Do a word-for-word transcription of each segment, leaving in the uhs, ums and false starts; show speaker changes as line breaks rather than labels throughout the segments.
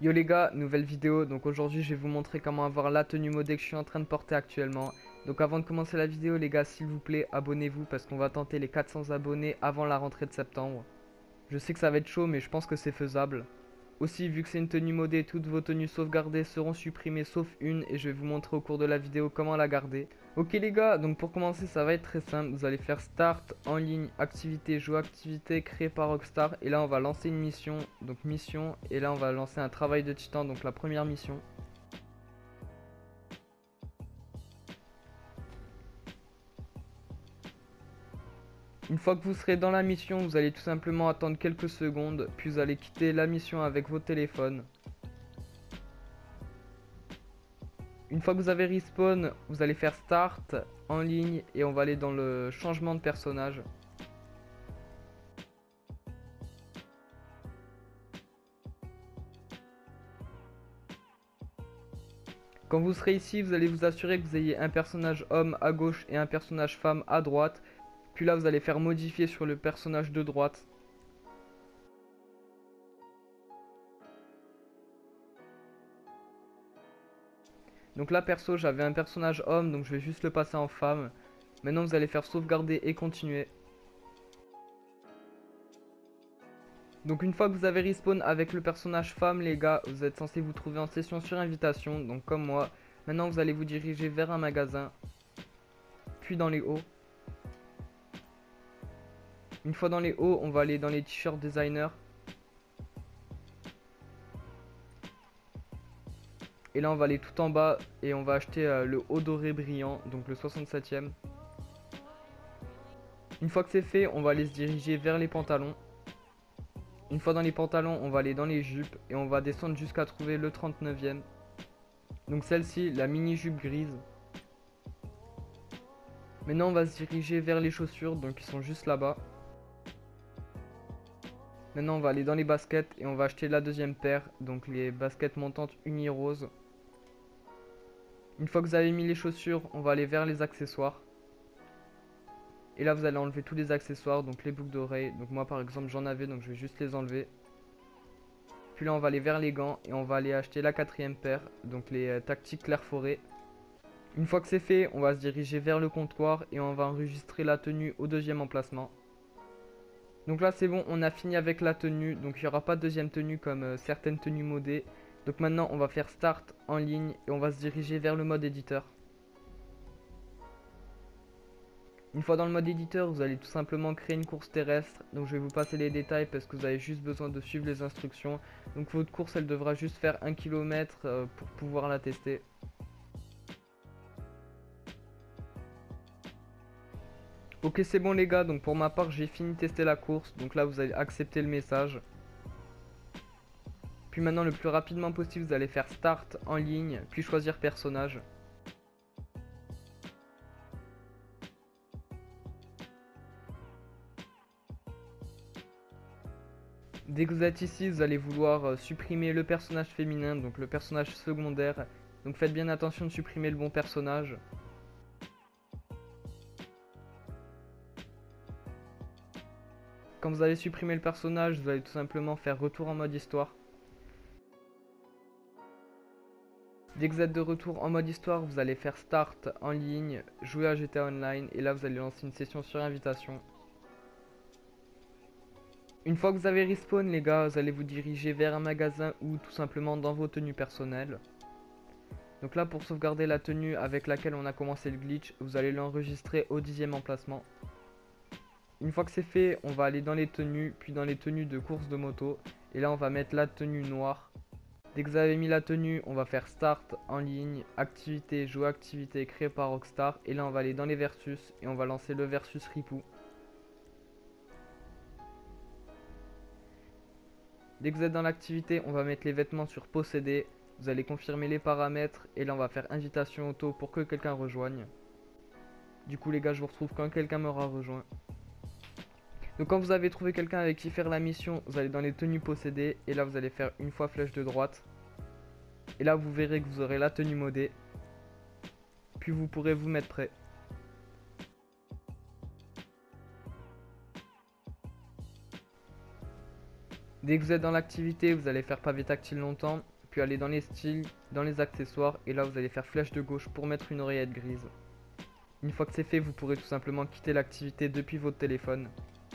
Yo les gars, nouvelle vidéo. Donc aujourd'hui je vais vous montrer comment avoir la tenue modée que je suis en train de porter actuellement. Donc avant de commencer la vidéo les gars, s'il vous plaît, abonnez-vous parce qu'on va tenter les quatre cents abonnés avant la rentrée de septembre. Je sais que ça va être chaud mais je pense que c'est faisable. Aussi, vu que c'est une tenue modée, toutes vos tenues sauvegardées seront supprimées sauf une et je vais vous montrer au cours de la vidéo comment la garder. Ok les gars, donc pour commencer ça va être très simple, vous allez faire start, en ligne, activité, jouer activité créée par Rockstar et là on va lancer une mission, donc mission et là on va lancer un travail de titan, donc la première mission. Une fois que vous serez dans la mission, vous allez tout simplement attendre quelques secondes, puis vous allez quitter la mission avec vos téléphones. Une fois que vous avez respawn, vous allez faire start en ligne et on va aller dans le changement de personnage. Quand vous serez ici, vous allez vous assurer que vous ayez un personnage homme à gauche et un personnage femme à droite. Puis là, vous allez faire modifier sur le personnage de droite. Donc là, perso, j'avais un personnage homme, donc je vais juste le passer en femme. Maintenant, vous allez faire sauvegarder et continuer. Donc une fois que vous avez respawn avec le personnage femme, les gars, vous êtes censé vous trouver en session sur invitation, donc comme moi. Maintenant, vous allez vous diriger vers un magasin, puis dans les hauts. Une fois dans les hauts, on va aller dans les t-shirts designer. Et là, on va aller tout en bas et on va acheter euh, le haut doré brillant, donc le soixante-septième. Une fois que c'est fait, on va aller se diriger vers les pantalons. Une fois dans les pantalons, on va aller dans les jupes et on va descendre jusqu'à trouver le trente-neuvième. Donc celle-ci, la mini jupe grise. Maintenant, on va se diriger vers les chaussures, donc ils sont juste là-bas. Maintenant, on va aller dans les baskets et on va acheter la deuxième paire, donc les baskets montantes uni rose. Une fois que vous avez mis les chaussures, on va aller vers les accessoires. Et là, vous allez enlever tous les accessoires, donc les boucles d'oreilles. Donc moi, par exemple, j'en avais, donc je vais juste les enlever. Puis là, on va aller vers les gants et on va aller acheter la quatrième paire, donc les euh, tactiques clair forêt. Une fois que c'est fait, on va se diriger vers le comptoir et on va enregistrer la tenue au deuxième emplacement. Donc là, c'est bon, on a fini avec la tenue, donc il n'y aura pas de deuxième tenue comme euh, certaines tenues modées. Donc maintenant, on va faire start en ligne et on va se diriger vers le mode éditeur. Une fois dans le mode éditeur, vous allez tout simplement créer une course terrestre. Donc je vais vous passer les détails parce que vous avez juste besoin de suivre les instructions. Donc votre course, elle devra juste faire un kilomètre euh, pour pouvoir la tester. Ok, c'est bon les gars, donc pour ma part, j'ai fini de tester la course. Donc là, vous allez accepter le message. Puis maintenant, le plus rapidement possible, vous allez faire start en ligne, puis choisir personnage. Dès que vous êtes ici, vous allez vouloir euh, supprimer le personnage féminin, donc le personnage secondaire. Donc faites bien attention de supprimer le bon personnage. Quand vous allez supprimer le personnage, vous allez tout simplement faire retour en mode histoire. Dès que vous êtes de retour en mode histoire, vous allez faire start en ligne, jouer à G T A Online et là vous allez lancer une session sur invitation. Une fois que vous avez respawn les gars, vous allez vous diriger vers un magasin ou tout simplement dans vos tenues personnelles. Donc là pour sauvegarder la tenue avec laquelle on a commencé le glitch, vous allez l'enregistrer au dixième emplacement. Une fois que c'est fait, on va aller dans les tenues, puis dans les tenues de course de moto. Et là on va mettre la tenue noire. Dès que vous avez mis la tenue, on va faire start en ligne, activité, jouer activité créée par Rockstar. Et là on va aller dans les versus et on va lancer le versus Ripou. Dès que vous êtes dans l'activité, on va mettre les vêtements sur posséder. Vous allez confirmer les paramètres et là on va faire invitation auto pour que quelqu'un rejoigne. Du coup les gars, je vous retrouve quand quelqu'un m'aura rejoint. Donc quand vous avez trouvé quelqu'un avec qui faire la mission, vous allez dans les tenues possédées et là vous allez faire une fois flèche de droite. Et là vous verrez que vous aurez la tenue modée. Puis vous pourrez vous mettre prêt. Dès que vous êtes dans l'activité, vous allez faire pavé tactile longtemps. puis aller dans les styles, dans les accessoires, et là vous allez faire flèche de gauche pour mettre une oreillette grise. Une fois que c'est fait, vous pourrez tout simplement quitter l'activité depuis votre téléphone.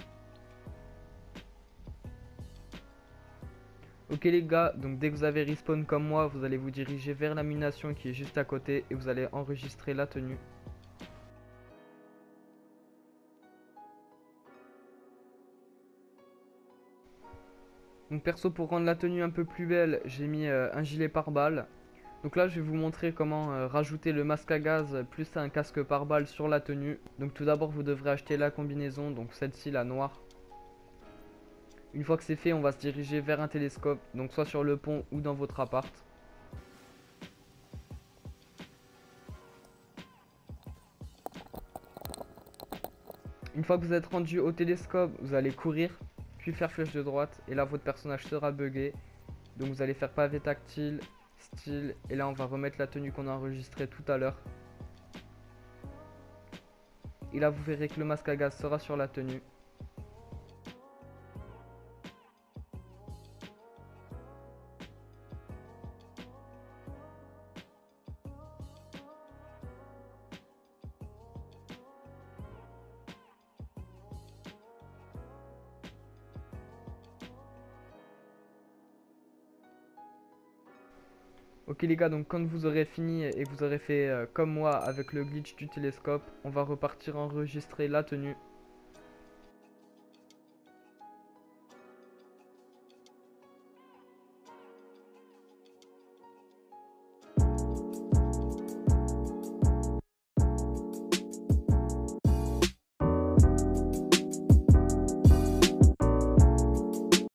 Ok les gars, donc dès que vous avez respawn comme moi, vous allez vous diriger vers l'animation qui est juste à côté et vous allez enregistrer la tenue. Donc perso, pour rendre la tenue un peu plus belle, j'ai mis euh, un gilet pare-balles. Donc là je vais vous montrer comment euh, rajouter le masque à gaz plus un casque pare-balles sur la tenue. Donc tout d'abord vous devrez acheter la combinaison, donc celle-ci la noire. Une fois que c'est fait, on va se diriger vers un télescope, donc soit sur le pont ou dans votre appart. Une fois que vous êtes rendu au télescope, vous allez courir, puis faire flèche de droite, et là votre personnage sera buggé. Donc vous allez faire pavé tactile, style, et là on va remettre la tenue qu'on a enregistrée tout à l'heure. Et là vous verrez que le masque à gaz sera sur la tenue. Ok les gars, donc quand vous aurez fini et que vous aurez fait euh, comme moi avec le glitch du télescope, on va repartir enregistrer la tenue.